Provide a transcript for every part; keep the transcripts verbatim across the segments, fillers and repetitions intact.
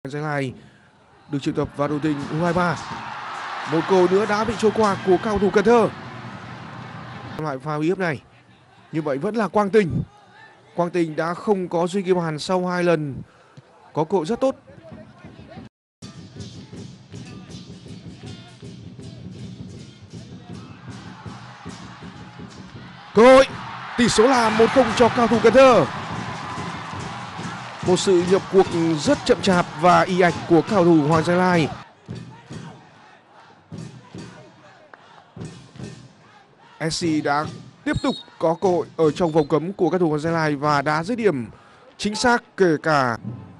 Gia Lai được triệu tập vào đội hình u hai ba. Một cầu nữa đã bị trôi qua của cao thủ Cần Thơ. Loại pha uy hiếp này như vậy vẫn là Quang Tình. Quang Tình đã không có duy ghi bàn sau hai lần có cơ hội rất tốt. Cơ hội, tỷ số là một không cho cao thủ Cần Thơ. Một sự nhập cuộc rất chậm chạp và ì ạch của cao thủ Hoàng Gia Lai. ét xê đã tiếp tục có cơ hội ở trong vòng cấm của các thủ Hoàng Gia Lai và đá dứt điểm chính xác, kể cả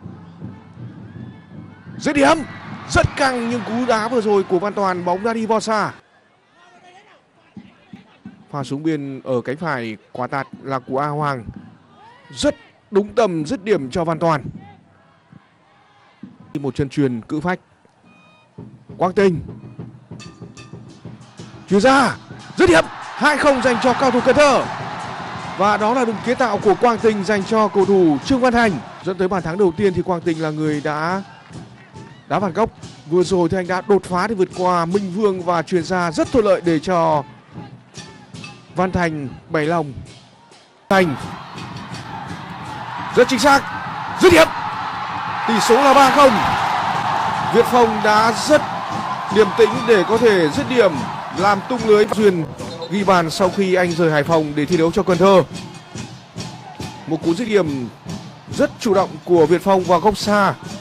dứt điểm rất căng, nhưng cú đá vừa rồi của Văn Toàn bóng đã đi vào xa. Pha xuống biên ở cánh phải quả tạt là của A Hoàng, rất đúng tầm dứt điểm cho Văn Toàn. Một chân truyền cự phách. Quang Tình chuyền ra dứt điểm hai không dành cho cao thủ Cần Thơ. Và đó là đường kiến tạo của Quang Tình dành cho cầu thủ Trương Văn Thành. Dẫn tới bàn thắng đầu tiên thì Quang Tình là người đã đá phạt góc. Vừa rồi thì anh đã đột phá để vượt qua Minh Vương và chuyền ra rất thuận lợi để cho Văn Thành bày lòng. Thành rất chính xác dứt điểm, tỷ số là ba không. Việt Phong đã rất điềm tĩnh để có thể dứt điểm làm tung lưới. Duyên ghi bàn sau khi anh rời Hải Phòng để thi đấu cho Cần Thơ. Một cú dứt điểm rất chủ động của Việt Phong vào góc xa.